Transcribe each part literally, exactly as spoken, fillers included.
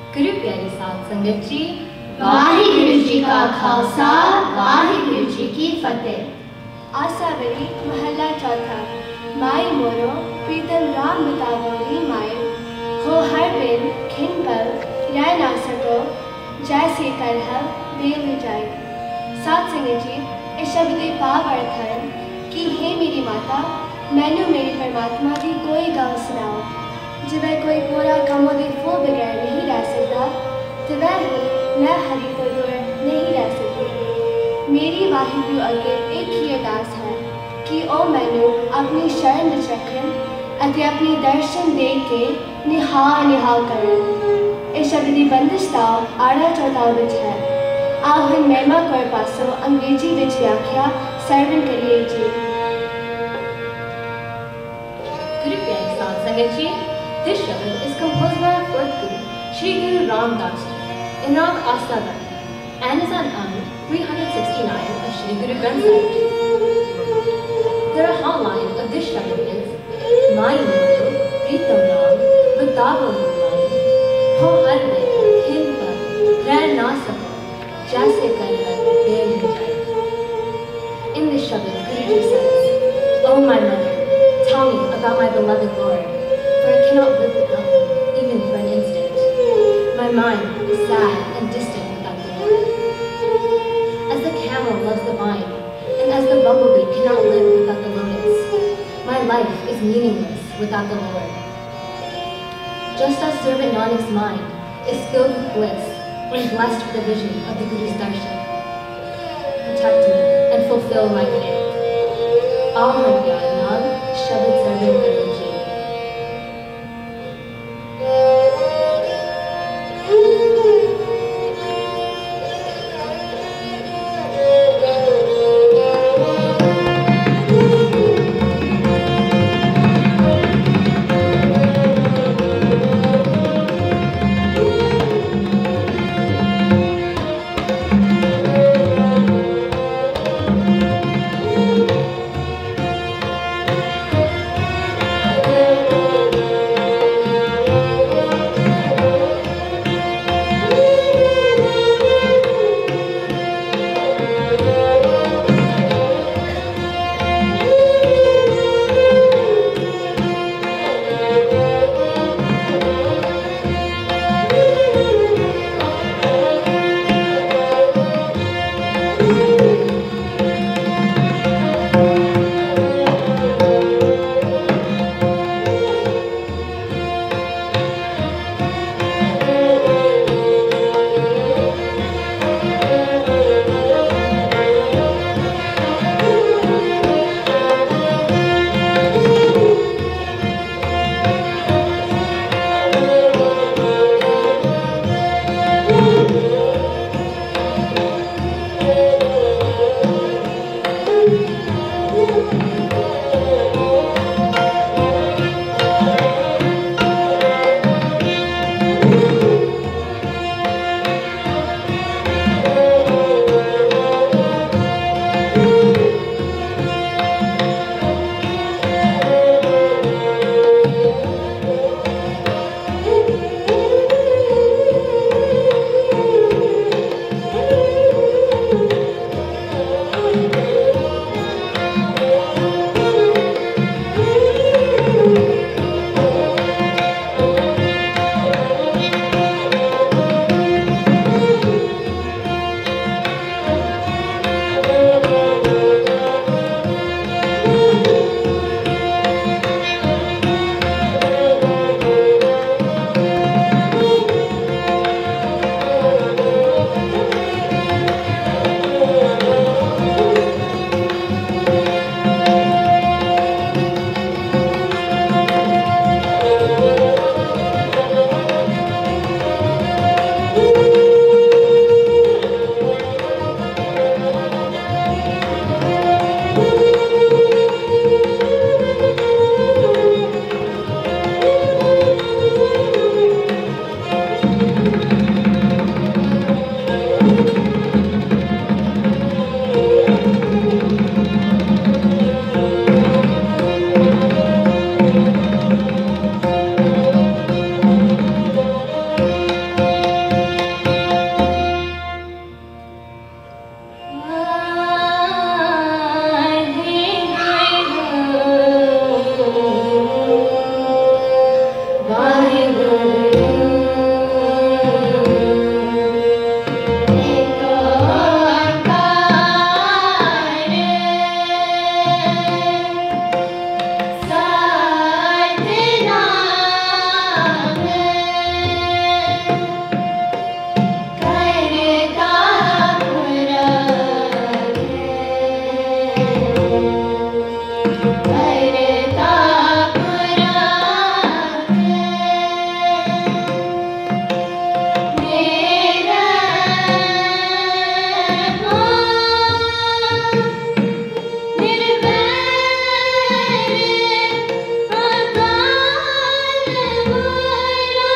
गुरु प्यारी साध संगत जी, वाहिगुरु जी का खालसा, वाहिगुरु जी की फतेह। आसावरी महला चौथा। माई मोरो प्रीतम राम बतावरी माए, हो हर बिन खिन पल रह ना सको, जैसे करहल बेल जाए। साध संगत जी, इस शब्द के भाव अर्थ है कि हे मेरी माता, मैनू मेरे परमात्मा की कोई गल सुनाओ। जिवे कोई पूरा कामों के फूल बगैर नहीं रह सकता, तिवे ही मैं हरि तो दूर नहीं रह सकती। मेरी वाहिगुरु अगे एक ही अरदास है कि ओ मैनू अपनी शरण विच रखन अते अपनी दर्शन दे के निहाल निहाल करन। इस शब्द की बंदिश का आड़ा चौथा विच है। आओ हम महिमा कौर पासों अंग्रेजी विच व्याख्या सरवण करिए जी। गुरु प्यारी साध संगत जी, this shabad is composed by our fourth Guru, Shri Guru Ram Das Ji, in Rag Asavari, and is on Ang three hundred sixty-nine of Shri Guru Granth Sahib Ji. The Rahal line of this shabad is Mai Moro Pritam Ram Batavo Mai, Ho Har Mein Khin Par Reh Na Sako, Jaise Karhal Bel Ho Jaye. In this shabad, Guruji says, O my mother, tell me about my beloved Lord, for I cannot live without him, even for an instant. My mind is sad and distant without the Lord. As the camel loves the vine, and as the bumblebee cannot live without the lotus, my life is meaningless without the Lord. Just as servant Nanak's mind is filled with bliss when blessed with the vision of the Guru's darshan. Protect me and fulfill my command. All my Gyan Nag, Shabad Sarvan Karo Ji. निर्भय अकाल मोरा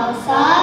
खालसा